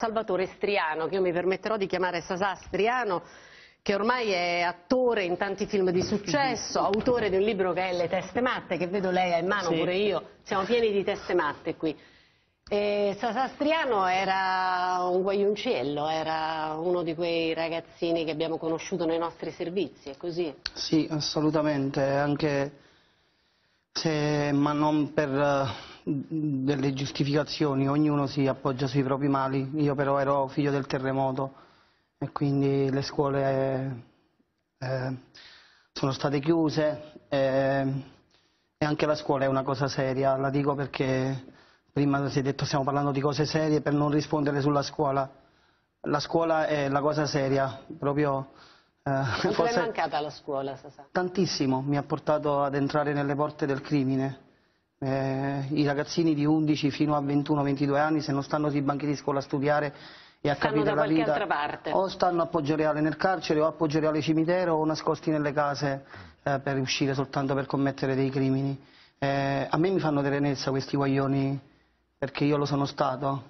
Salvatore Striano, che io mi permetterò di chiamare Sasà Striano, che ormai è attore in tanti film di successo, autore di un libro che è Le teste matte, che vedo lei ha in mano, pure io, siamo pieni di teste matte qui. E Sasà Striano era un guagliuncello, era uno di quei ragazzini che abbiamo conosciuto nei nostri servizi, è così? Sì, assolutamente, anche se, ma non per delle giustificazioni, ognuno si appoggia sui propri mali. Io però ero figlio del terremoto e quindi le scuole sono state chiuse e anche la scuola è una cosa seria, la dico perché prima si è detto stiamo parlando di cose serie per non rispondere sulla scuola. La scuola è la cosa seria, proprio... Quanto le è mancata la scuola, Sasà? Tantissimo, mi ha portato ad entrare nelle porte del crimine. I ragazzini di 11 fino a 21-22 anni, se non stanno sui banchi di scuola a studiare e a capire la vita, altra parte. O stanno a Poggioreale nel carcere o a Poggioreale cimitero o nascosti nelle case per uscire soltanto per commettere dei crimini. A me mi fanno tenerezza questi guaglioni perché io lo sono stato.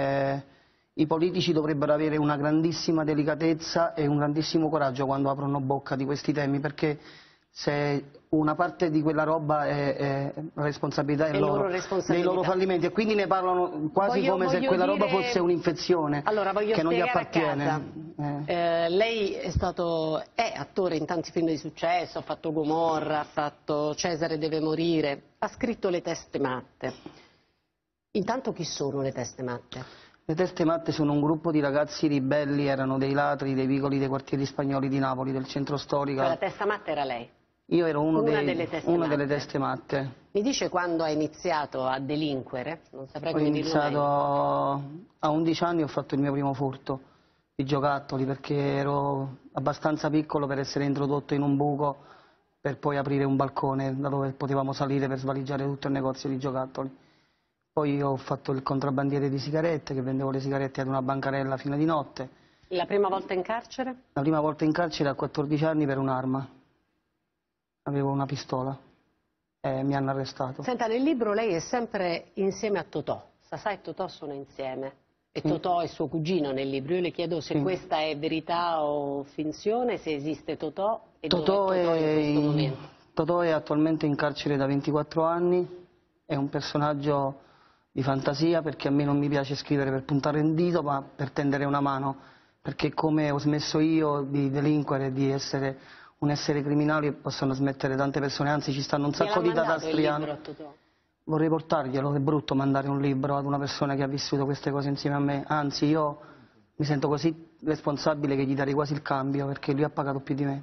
I politici dovrebbero avere una grandissima delicatezza e un grandissimo coraggio quando aprono bocca di questi temi, perché se una parte di quella roba è responsabilità dei loro fallimenti, e quindi ne parlano quasi come se quella roba fosse un'infezione che non gli appartiene. Lei è attore in tanti film di successo, ha fatto Gomorra, ha fatto Cesare deve morire, ha scritto Le teste matte. Intanto chi sono le teste matte? Le teste matte sono un gruppo di ragazzi ribelli, erano dei ladri dei vicoli dei quartieri spagnoli di Napoli, del centro storico. Cioè la testa matta era lei? Io ero una delle teste matte. Mi dice quando ha iniziato a delinquere? Non saprei come dirlo. Ho iniziato a 11 anni, ho fatto il mio primo furto di giocattoli perché ero abbastanza piccolo per essere introdotto in un buco per poi aprire un balcone da dove potevamo salire per svaligiare tutto il negozio di giocattoli. Poi ho fatto il contrabbandiere di sigarette, che vendevo le sigarette ad una bancarella fino di notte. La prima volta in carcere? La prima volta in carcere a 14 anni per un'arma. Avevo una pistola e mi hanno arrestato. Senta, nel libro lei è sempre insieme a Totò. Sasà e Totò sono insieme. E Totò è suo cugino nel libro. Io le chiedo se questa è verità o finzione, se esiste Totò e dove è Totò in questo momento. Totò è attualmente in carcere da 24 anni, è un personaggio di fantasia perché a me non mi piace scrivere per puntare il dito ma per tendere una mano, perché come ho smesso io di delinquere, di essere un essere criminale, possono smettere tante persone, anzi ci stanno un sacco di Sasà Striano. Vorrei portarglielo, è brutto mandare un libro ad una persona che ha vissuto queste cose insieme a me, anzi io mi sento così responsabile che gli darei quasi il cambio perché lui ha pagato più di me.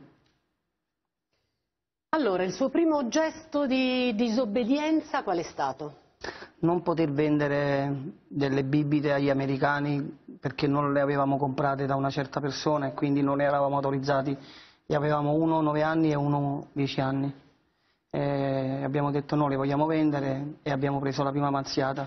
Allora, il suo primo gesto di disobbedienza qual è stato? Non poter vendere delle bibite agli americani perché non le avevamo comprate da una certa persona e quindi non ne eravamo autorizzati. E avevamo uno 9 anni e uno 10 anni. E abbiamo detto no, le vogliamo vendere e abbiamo preso la prima mazziata.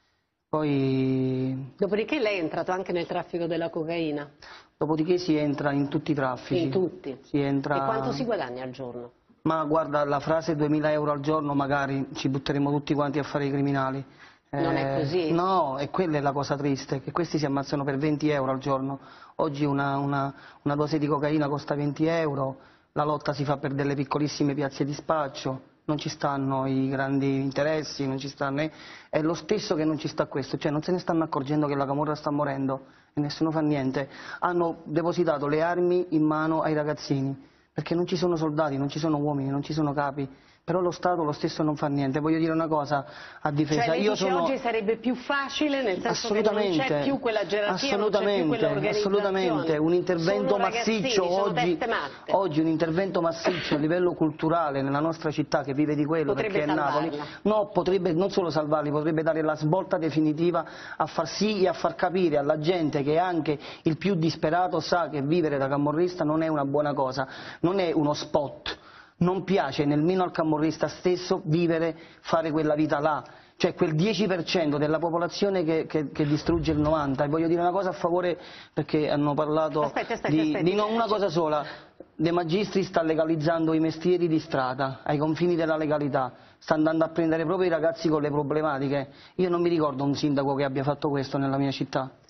Poi... Dopodiché lei è entrato anche nel traffico della cocaina? Dopodiché si entra in tutti i traffici. In tutti? Si entra... E quanto si guadagna al giorno? Ma guarda, la frase 2000 euro al giorno magari ci butteremo tutti quanti a fare i criminali. Non è così? No, e quella è la cosa triste, che questi si ammazzano per 20 euro al giorno. Oggi una dose di cocaina costa 20 euro, la lotta si fa per delle piccolissime piazze di spaccio, non ci stanno i grandi interessi, non ci stanno... È lo stesso che non ci sta questo, cioè non se ne stanno accorgendo che la camorra sta morendo e nessuno fa niente. Hanno depositato le armi in mano ai ragazzini. Perché non ci sono soldati, non ci sono uomini, non ci sono capi, però lo Stato lo stesso non fa niente. Voglio dire una cosa a difesa. Cioè lei dice oggi sarebbe più facile, nel senso che non c'è più quella gerarchia, non c'è più quella organizzazione. Assolutamente, un intervento massiccio oggi un intervento massiccio a livello culturale nella nostra città che vive di quello, perché è Napoli, no, potrebbe non solo salvarli, potrebbe dare la svolta definitiva a far sì e a far capire alla gente che anche il più disperato sa che vivere da camorrista non è una buona cosa, non è uno spot. Non piace nemmeno al camorrista stesso vivere, fare quella vita là, cioè quel 10% della popolazione che distrugge il 90%. E voglio dire una cosa a favore, perché hanno parlato di non una cosa sola. De Magistris sta legalizzando i mestieri di strada, ai confini della legalità, sta andando a prendere proprio i ragazzi con le problematiche. Io non mi ricordo un sindaco che abbia fatto questo nella mia città.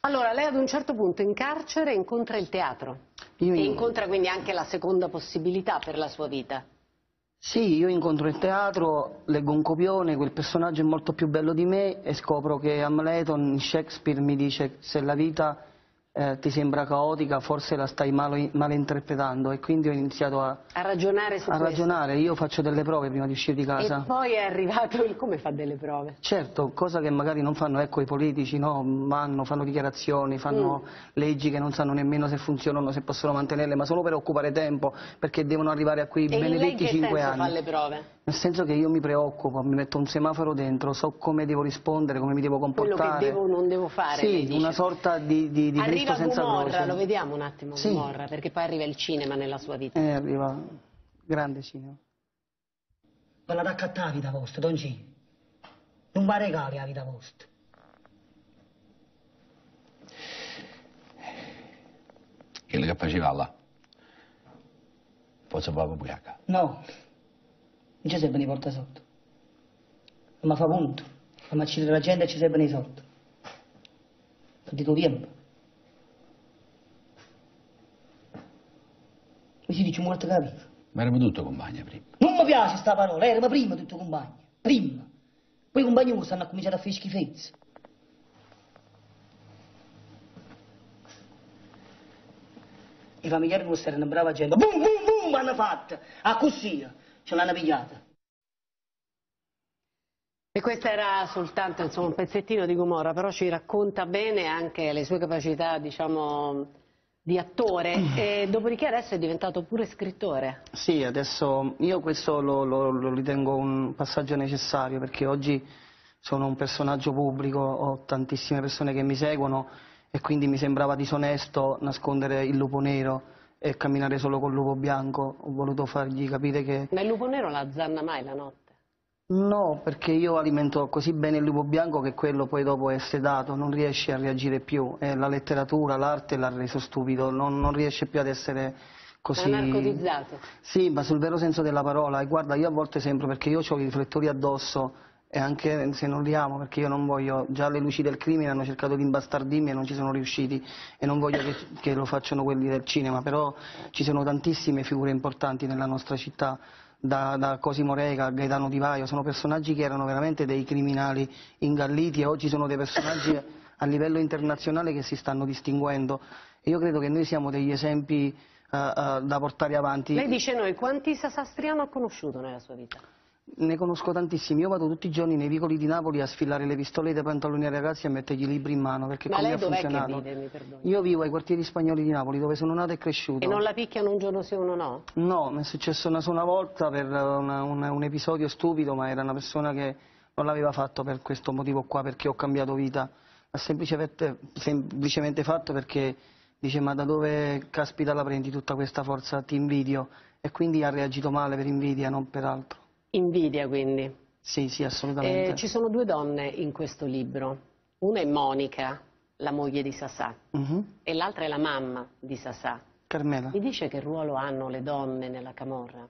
Allora, lei ad un certo punto in carcere incontra il teatro e incontra quindi anche la seconda possibilità per la sua vita. Sì, io incontro il teatro, leggo un copione, quel personaggio è molto più bello di me e scopro che Amleto in Shakespeare mi dice se la vita ti sembra caotica, forse la stai male interpretando, e quindi ho iniziato a ragionare su questo. ragionare. Io faccio delle prove prima di uscire di casa. E poi è arrivato il come fa delle prove? Certo, cosa che magari non fanno, ecco, i politici, no? Fanno dichiarazioni, fanno leggi che non sanno nemmeno se funzionano, se possono mantenerle, ma solo per occupare tempo, perché devono arrivare a quei benedetti 5 anni. Fa le prove? Nel senso che io mi preoccupo, mi metto un semaforo dentro, so come devo rispondere, come mi devo comportare. Quello che devo o non devo fare. Sì, una sorta di Cristo senza croce. Lo vediamo un attimo, sì. Gomorra, perché poi arriva il cinema nella sua vita. Arriva grande cinema. Ve la raccattare la vita vostra, Don G. Non va regali la vita vostra. Quello che faceva là, forse proprio ubriaca. No, non ci servono i portasoldi. Ma fa punto, ma uccidere la gente e ci servono i soldi. Perdito tempo. Mi si dice morto capito. Ma eravamo tutti compagni prima. Non mi piace sta parola, eravamo prima tutti compagni. Prima. Poi i compagni stanno a cominciare a fare schifezze. I familiari nostri erano brava gente. Boom, boom, boom, hanno fatto. A così, ce l'hanno pigliata. E questo era soltanto, insomma, un pezzettino di Gomorra, però ci racconta bene anche le sue capacità, diciamo, di attore, e dopodiché adesso è diventato pure scrittore. Sì, adesso io questo lo ritengo un passaggio necessario, perché oggi sono un personaggio pubblico, ho tantissime persone che mi seguono e quindi mi sembrava disonesto nascondere il lupo nero e camminare solo col lupo bianco. Ho voluto fargli capire che... Ma il lupo nero la zanna mai la notte? No, perché io alimento così bene il lupo bianco che quello poi dopo è sedato, non riesce a reagire più, e la letteratura, l'arte l'ha reso stupido, non riesce più ad essere così... È narcotizzato? Sì, ma sul vero senso della parola, e guarda, io a volte sembro, perché io ho i riflettori addosso, e anche se non li amo, perché io non voglio, già le luci del crimine hanno cercato di imbastardirmi e non ci sono riusciti, e non voglio che lo facciano quelli del cinema, però ci sono tantissime figure importanti nella nostra città, da Cosimo Reca a Gaetano Di Vaio, sono personaggi che erano veramente dei criminali ingalliti e oggi sono dei personaggi a livello internazionale che si stanno distinguendo. E io credo che noi siamo degli esempi da portare avanti. Lei dice noi, quanti Sasastriano ha conosciuto nella sua vita? Ne conosco tantissimi, io vado tutti i giorni nei vicoli di Napoli a sfilare le pistole dei pantaloni ai ragazzi e a mettergli i libri in mano, perché Ma come lei ha dov'è funzionato. che vive, mi perdoni? Io vivo ai quartieri spagnoli di Napoli, dove sono nato e cresciuto. E non la picchiano un giorno sì uno no? No, mi è successo una sola volta per un episodio stupido, ma era una persona che non l'aveva fatto per questo motivo qua, perché ho cambiato vita. L'ha semplicemente fatto perché dice: ma da dove caspita la prendi tutta questa forza, ti invidio, e quindi ha reagito male per invidia, non per altro. Invidia quindi? Sì, sì, assolutamente. Ci sono due donne in questo libro, una è Monica, la moglie di Sasà, e l'altra è la mamma di Sasà. Carmela. Mi dice che ruolo hanno le donne nella camorra?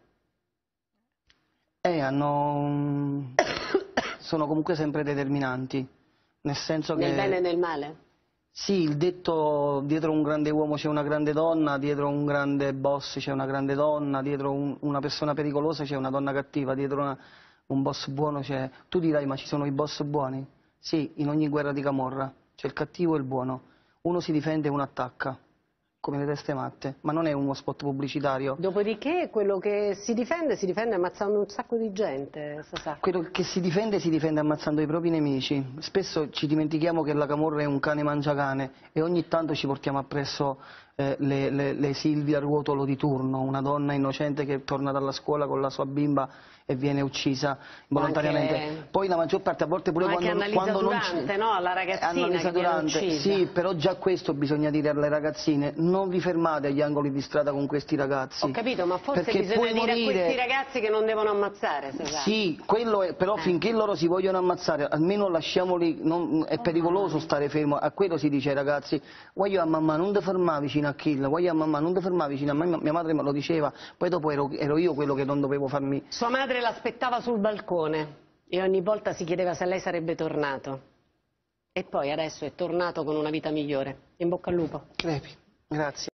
Sono comunque sempre determinanti, nel senso che... Nel bene e nel male? Sì, il detto dietro un grande uomo c'è una grande donna, dietro un grande boss c'è una grande donna, dietro una persona pericolosa c'è una donna cattiva, dietro un boss buono c'è... Tu dirai, ma ci sono i boss buoni? Sì, in ogni guerra di camorra c'è il cattivo e il buono. Uno si difende e uno attacca, come le teste matte, ma non è uno spot pubblicitario. Dopodiché quello che si difende ammazzando un sacco di gente, Sasà. Quello che si difende ammazzando i propri nemici. Spesso ci dimentichiamo che la camorra è un cane mangiacane e ogni tanto ci portiamo appresso le Silvia Ruotolo di turno, una donna innocente che torna dalla scuola con la sua bimba e viene uccisa volontariamente. Anche... Poi la maggior parte, a volte pure quando non c'è, no? La ragazzina che viene uccisa. Sì, però già questo bisogna dire alle ragazzine: non vi fermate agli angoli di strada con questi ragazzi. Ho capito, ma forse bisogna dire a questi ragazzi che non devono ammazzare. Sì, quello è, però finché loro si vogliono ammazzare, almeno lasciamoli, è pericoloso stare fermo. A quello si dice ai ragazzi: voglio a mamma, non ti fermare vicino a Kill, voglio a mamma, non ti fermare vicino a me. Mia madre me lo diceva, poi dopo ero io quello che non dovevo farmi... Sua madre l'aspettava sul balcone e ogni volta si chiedeva se lei sarebbe tornato. e poi adesso è tornato con una vita migliore. In bocca al lupo. Crepi, grazie.